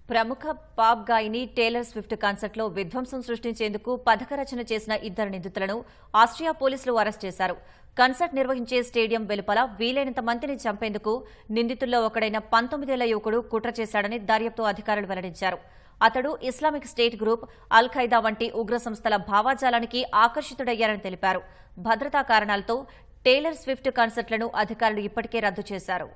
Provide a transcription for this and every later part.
ప్రముఖ పాప్ గాయని Taylor Swift కాన్సర్ట్లో విధ్వంసం సృష్టించేందుకు పథకరచన చేసిన ఇద్దరు నిందితులను ఆస్ట్రియా పోలీసులు అరెస్ట్ చేశారు. కన్సర్ట్ నిర్వహించే స్టేడియం వెలుపల వీలైనంత మందిని చంపేందుకు నిందితుల్లో ఒకడైన 19 ఏళ్ల యువకుడు కుట్ర చేశాడని దర్యాప్తు అధికారులు వెల్లడించారు. అతడు Islamic State group, al Qaeda వంటి ఉగ్ర సంస్థల భావాజాలానికి ఆకర్షితుడయ్యారని తెలిపారు. భద్రతా కారణాలతో టేలర్ స్విఫ్ట్ కన్సర్ట్లను అధికారులు ఇప్పటికే రద్దు చేశారు.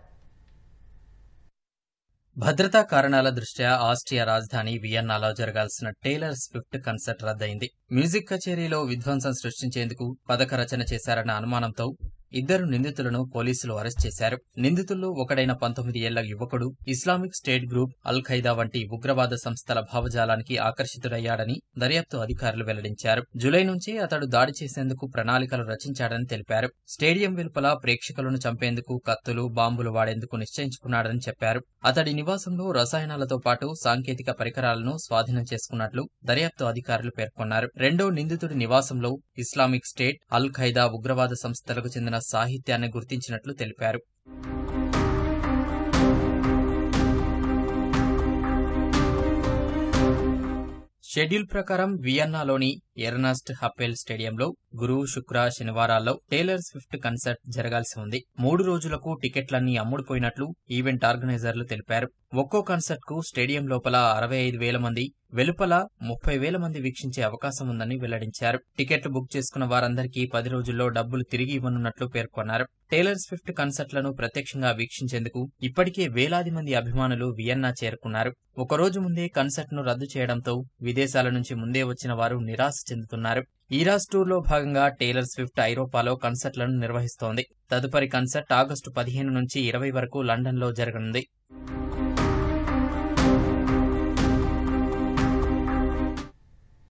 భద్రతా కారణాల దృష్ట్యా ఆస్ట్రియా రాజధాని వియన్నాలో జరగాల్సిన టేలర్ స్విఫ్ట్ కన్సర్ట్ రద్దయింది. మ్యూజిక్ కచేరీలో విధ్వంసం సృష్టించేందుకు పథక రచన చేశారన్న అనుమానంతో ఇద్దరు నిందితులను పోలీసులు అరెస్ట్ చేశారు. నిందితుల్లో ఒకడైన 19 ఏళ్ల యువకుడు Islamic State group, al Qaeda వంటి ఉగ్రవాద సంస్థల భావజాలానికి ఆకర్షితుడయ్యాడని దర్యాప్తు అధికారులు వెల్లడించారు. జూలై నుంచి అతడు దాడి చేసేందుకు ప్రణాళికలు రచించాడని తెలిపారు. స్టేడియం వెలుపల ప్రేక్షకులను చంపేందుకు కత్తులు, బాంబులు వాడేందుకు నిశ్చయించుకున్నాడని చెప్పారు. అతడి నివాసంలో రసాయనాలతో పాటు సాంకేతిక పరికరాలను స్వాధీనం చేసుకున్నట్లు దర్యాప్తు అధికారులు పేర్కొన్నారు. రెండో నిందితుడి నివాసంలో ఇస్లామిక్ స్టేట్, అల్ ఖైదా ఉగ్రవాద సంస్థలకు చెందిన సాహిత్యాన్ని గుర్తించినట్లు తెలిపారు. షెడ్యూల్ ప్రకారం వియన్నాలోని ఎర్నస్ట్ హప్పెల్ స్టేడియంలో గురు, శుక్ర, శనివారాల్లో టేలర్ స్విఫ్ట్ కన్సర్ట్ జరగాల్సి ఉంది. 3 రోజులకు టికెట్లన్నీ అమ్ముడుపోయినట్లు ఈవెంట్ ఆర్గనైజర్లు తెలిపారు. ఒక్కో కన్సర్ట్ కు స్టేడియం లోపల 65,000 మంది, వెలుపల 30,000 మంది వీక్షించే అవకాశం ఉందని వెల్లడించారు. టికెట్లు బుక్ చేసుకున్న వారందరికీ 10 రోజుల్లో డబ్బులు తిరిగి ఇవ్వనున్నట్లు పేర్కొన్నారు. టేలర్ స్విఫ్ట్ కన్సర్ట్లను ప్రత్యక్షంగా వీక్షించేందుకు ఇప్పటికే వేలాది మంది అభిమానులు వియన్నా చేరుకున్నారు. ఒకరోజు ముందే కన్సర్ట్ను రద్దు చేయడంతో విదేశాల నుంచి ముందే వచ్చిన వారు నిరాశ చెందుతున్నారు. ఈరాస్ టూర్లో భాగంగా టేలర్ స్విఫ్ట్ ఐరోపాలో కన్సర్ట్లను నిర్వహిస్తోంది. తదుపరి కన్సర్ట్ ఆగస్టు 15 నుంచి 20 వరకు లండన్లో జరగనుంది.